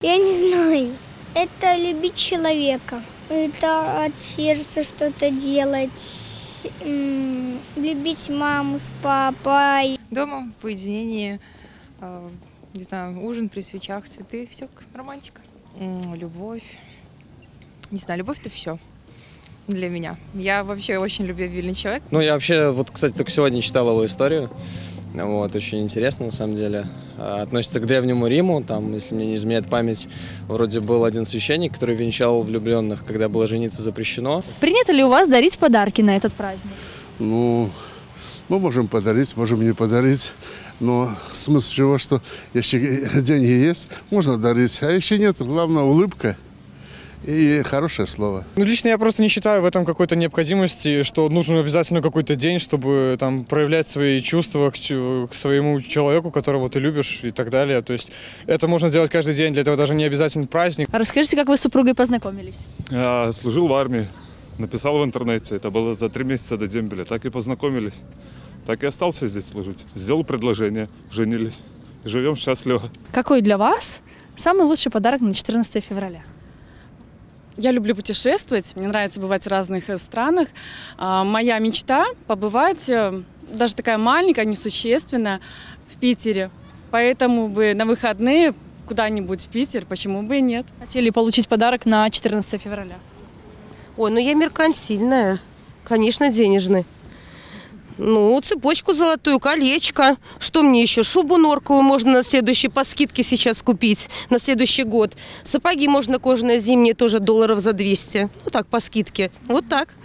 Я не знаю. Это любить человека. Это от сердца что-то делать. Любить маму с папой. Дома, в уединении, не знаю, ужин при свечах, цветы, все, романтика. Любовь. Не знаю, любовь – это все для меня. Я вообще очень любвеобильный человек. Ну, я вообще, вот, кстати, только сегодня читал его историю. Вот, очень интересно, на самом деле. Относится к Древнему Риму. Там, если мне не изменяет память, вроде был один священник, который венчал влюбленных, когда было жениться запрещено. Принято ли у вас дарить подарки на этот праздник? Ну, мы можем подарить, можем не подарить. Но смысл чего, что если деньги есть, можно дарить. А если нет, главное улыбка и хорошее слово. Ну, лично я просто не считаю в этом какой-то необходимости, что нужен обязательно какой-то день, чтобы там проявлять свои чувства к своему человеку, которого ты любишь и так далее. То есть это можно делать каждый день, для этого даже не обязательно праздник. Расскажите, как вы с супругой познакомились? Я служил в армии, написал в интернете, это было за 3 месяца до дембеля, так и познакомились. Так и остался здесь служить. Сделал предложение, женились, живем счастливо. Какой для вас самый лучший подарок на 14 февраля? Я люблю путешествовать, мне нравится бывать в разных странах. Моя мечта – побывать, даже такая маленькая, несущественная, в Питере. Поэтому бы на выходные куда-нибудь в Питер, почему бы и нет. Хотели получить подарок на 14 февраля? Ой, ну я меркантильная, конечно, денежный. Ну, цепочку золотую, колечко. Что мне еще? Шубу норковую можно на следующий по скидке сейчас купить, на следующий год. Сапоги можно кожаные зимние, тоже долларов за 200. Ну так, по скидке. Вот так.